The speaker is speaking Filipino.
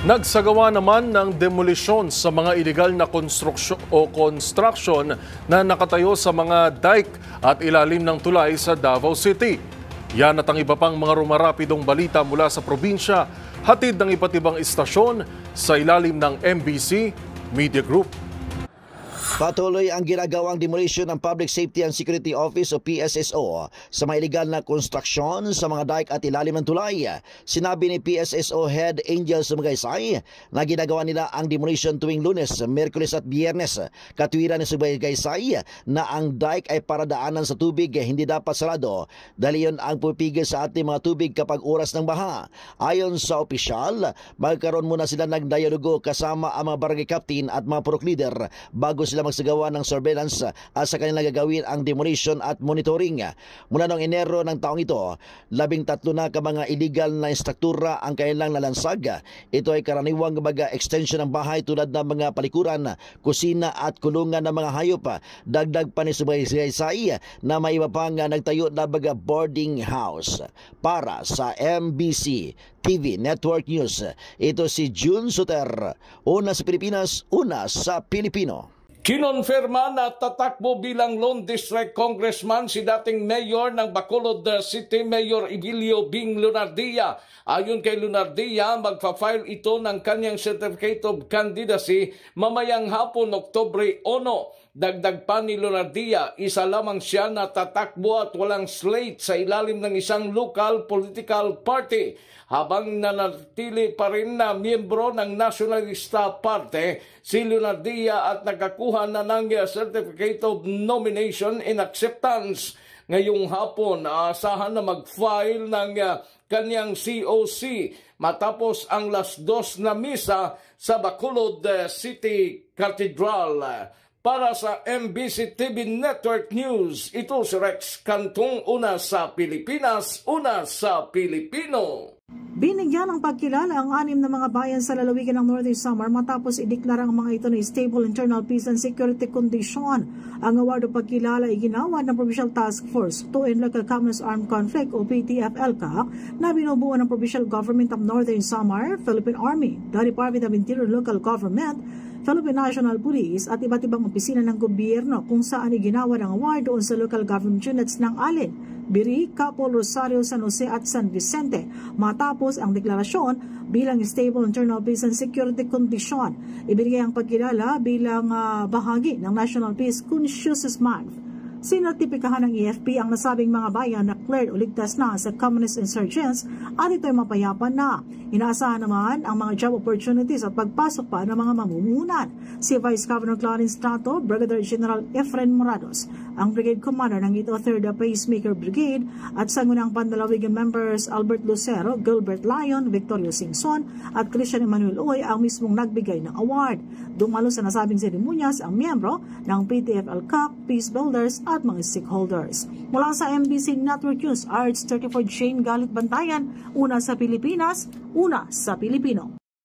Nagsagawa naman ng demolisyon sa mga iligal na construction na nakatayo sa mga dike at ilalim ng tulay sa Davao City. Yan at ang iba pang mga rumarapidong balita mula sa probinsya, hatid ng iba't ibang istasyon sa ilalim ng MBC Media Group. Patuloy ang ginagawang demolition ng Public Safety and Security Office o PSSO sa mga iligal na konstruksyon sa mga dike at ilalim ng tulay. Sinabi ni PSSO Head Angel Sumaysay na ginagawa nila ang demolition tuwing Lunes, Miyerkules at Biyernes. Katwiran ni Sumaysay na ang dike ay para daanan sa tubig, hindi dapat sarado dahil iyon ang pupigil sa ating mga tubig kapag oras ng baha. Ayon sa opisyal, magkaroon muna sila ng dialogo kasama ang mga barangay captain at mga purok leader bago sila magsagawa ng surveillance sa kanilang gagawin ang demolition at monitoring. Mula noong Enero ng taong ito, 13 na mga illegal na struktura ang kanilang nalansag. Ito ay karaniwang extension ng bahay tulad ng mga palikuran, kusina at kulungan ng mga hayop. Dagdag pa ni Sumaysay na may iba pang nagtayo na boarding house. Para sa MBC TV Network News, ito si June Suter. Una sa Pilipinas, una sa Pilipino. Kinonfirma na tatakbo bilang Lone District Congressman si dating Mayor ng Bacolod City, Mayor Ibilio Bing Lunardia. Ayon kay Lunardia, magpa-file ito ng kanyang Certificate of Candidacy mamayang hapon, Oktubre 1. Dagdag pa ni Lunardia, isa lamang siya na tatakbo at walang slate sa ilalim ng isang local political party. Habang nanatili pa rin na miyembro ng Nationalista Party, si Lunardia at nakakuha na ng Certificate of Nomination and Acceptance. Ngayong hapon, aasahan na mag-file ng kanyang COC matapos ang las 2 na misa sa Bacolod City Cathedral. Para sa MBC TV Network News, ito si Rex Cantong, una sa Pilipinas, una sa Pilipino. Binigyan ng pagkilala ang 6 na mga bayan sa lalawigan ng Northern Samar matapos ideklara ang mga ito na stable internal peace and security condition. Ang award o pagkilala ay ginawa ng Provincial Task Force to End Local Communist Armed Conflict o PTF-LCAC na binubuo ng Provincial Government of Northern Samar, Philippine Army, the Department of Interior Local Government, Philippine National Police at iba't ibang opisina ng gobyerno kung saan iginawa ng award doon sa local government units ng Alin, Biri, Capol, Rosario, San Jose at San Vicente matapos ang deklarasyon bilang stable internal peace and security condition. Ibinigay ang pagkilala bilang bahagi ng National Peace Consciousness Month. Sinertipikahan ng EFP ang nasabing mga bayan na cleared o ligtas na sa communist insurgents at ito'y mapayapa na. Inaasahan naman ang mga job opportunities at pagpasok pa ng mga mamumuhunan. Si Vice Governor Clarence Tato, Brigadier General Efren Morados, ang Brigade Commander ng 3rd Pacemaker Brigade at sangunang panlalawigan members Albert Lucero, Gilbert Lyon, Victorio Singson at Christian Emmanuel Oy ang mismong nagbigay ng award. Dumalo sa nasabing seremonyas ang miyembro ng PTF-LCAC, Peace Builders at mga stakeholders. Mula sa MBC Network News, RH34 Jane Galit Bantayan, una sa Pilipinas, una sa Pilipino.